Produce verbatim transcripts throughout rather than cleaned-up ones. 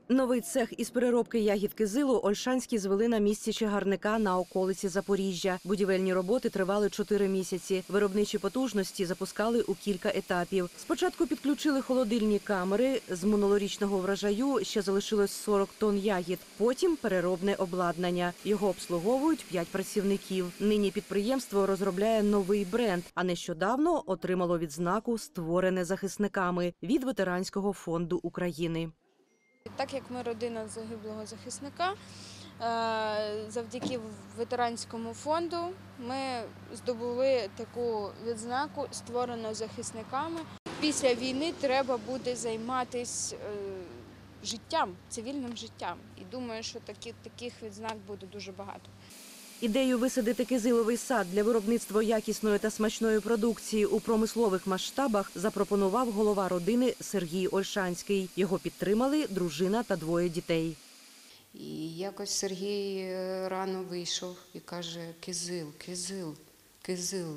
Новий цех із переробки ягід кизилу ольшанські звели на місці чагарника на околиці Запоріжжя. Будівельні роботи тривали чотири місяці. Виробничі потужності запускали у кілька етапів. Спочатку підключили холодильні камери. З минулорічного врожаю ще залишилось сорок тонн ягід. Потім переробне обладнання. Його обслуговують п'ять працівників. Нині підприємство розробляє новий бренд, а нещодавно отримало відзнаку «Створене захисниками» від Ветеранського фонду України. Так як ми родина загиблого захисника, завдяки ветеранському фонду ми здобули таку відзнаку «Створено захисниками». Після війни треба буде займатися життям, цивільним життям. І думаю, що такі, таких відзнак буде дуже багато. Ідею висадити кизиловий сад для виробництва якісної та смачної продукції у промислових масштабах запропонував голова родини Сергій Ольшанський. Його підтримали дружина та двоє дітей. І якось Сергій рано вийшов і каже: «Кизил, кизил, кизил,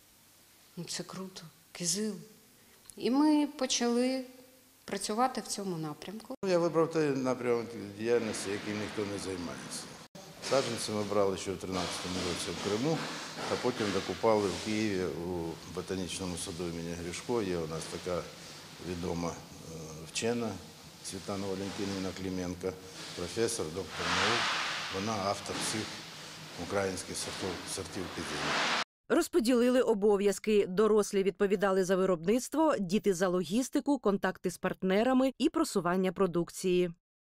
ну це круто, кизил». І ми почали працювати в цьому напрямку. Я вибрав той напрямок діяльності, яким ніхто не займається. Саджанці ми брали ще в тринадцятому році в Криму, а потім докупали в Києві у ботанічному саду імені Гришко. Є у нас така відома вчена Світлана Валентинівна Клименко, професор, доктор наук. Вона автор всіх українських сортів, сортів кизилу. Розподілили обов'язки. Дорослі відповідали за виробництво, діти – за логістику, контакти з партнерами і просування продукції.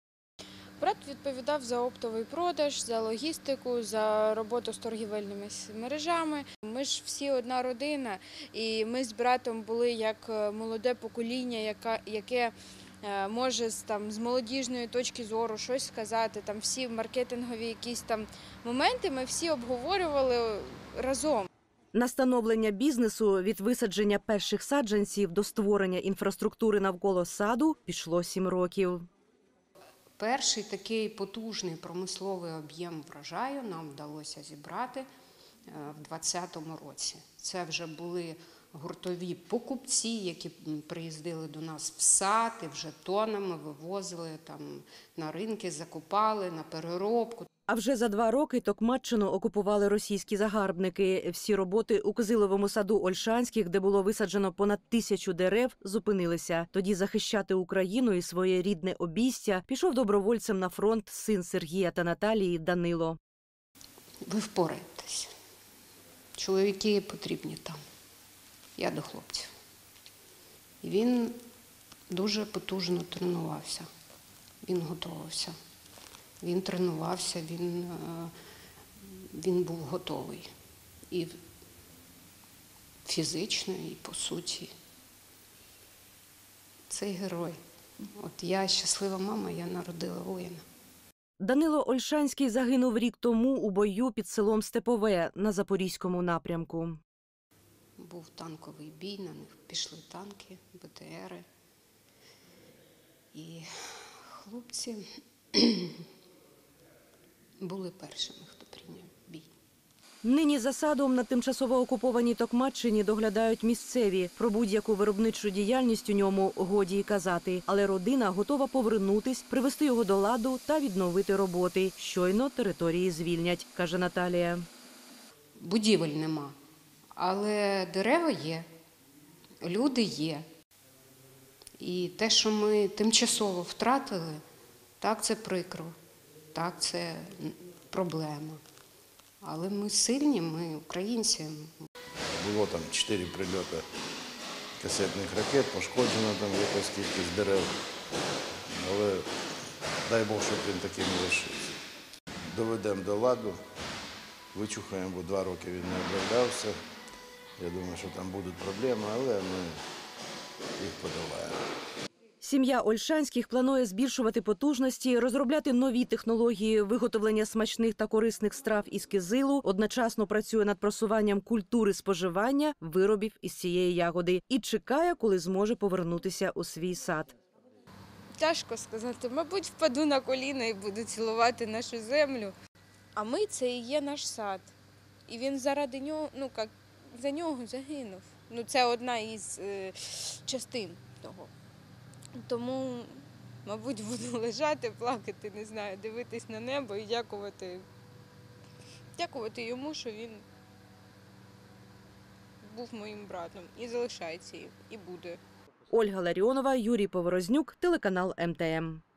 Брат відповідав за оптовий продаж, за логістику, за роботу з торгівельними мережами. Ми ж всі одна родина, і ми з братом були як молоде покоління, яке може там, з молодіжної точки зору щось сказати. Там всі маркетингові якісь там моменти ми всі обговорювали разом. На становлення бізнесу від висадження перших саджанців до створення інфраструктури навколо саду пішло сім років. Перший такий потужний промисловий об'єм врожаю нам вдалося зібрати в двадцятому році. Це вже були гуртові покупці, які приїздили до нас в сад і вже тоннами вивозили там на ринки, закупали на переробку. А вже за два роки Токмаччину окупували російські загарбники. Всі роботи у кизиловому саду Ольшанських, де було висаджено понад тисячу дерев, зупинилися. Тоді захищати Україну і своє рідне обійстя пішов добровольцем на фронт син Сергія та Наталії Данило. Ви впораєтесь. Чоловіки потрібні там. Я до хлопців. І він дуже потужно тренувався. Він готувався. Він тренувався, він, він був готовий. І фізично, і по суті. Цей герой. От я щаслива мама, я народила воїна. Данило Ольшанський загинув рік тому у бою під селом Степове на Запорізькому напрямку. Був танковий бій, на них пішли танки, Б Т Ери. І хлопці були першими, хто прийняв бій. Нині за садом на тимчасово окупованій Токмаччині доглядають місцеві. Про будь-яку виробничу діяльність у ньому годі й казати. Але родина готова повернутись, привести його до ладу та відновити роботи. Щойно території звільнять, каже Наталія. Будівель нема, але дерева є, люди є. І те, що ми тимчасово втратили, так, це прикро. Так, це проблема. Але ми сильні, ми українці. Було там чотири прильоти касетних ракет, пошкоджено там якась кількість дерев. Але дай Бог, щоб він таким не лишився. Доведемо до ладу, вичухаємо, бо два роки він не об'являвся. Я думаю, що там будуть проблеми, але ми їх подолаємо. Сім'я Ольшанських планує збільшувати потужності, розробляти нові технології виготовлення смачних та корисних страв із кизилу, одночасно працює над просуванням культури споживання виробів із цієї ягоди і чекає, коли зможе повернутися у свій сад. Тяжко сказати. Мабуть, впаду на коліна і буду цілувати нашу землю. А ми – це і є наш сад. І він заради нього, ну, як, за нього загинув. Ну, це одна із е, частин того. Тому мабуть, буду лежати, плакати, не знаю, дивитись на небо і дякувати, дякувати йому, що він був моїм братом і залишається, і буде. Ольга Ларіонова, Юрій Поворознюк, телеканал Ем Те Ем.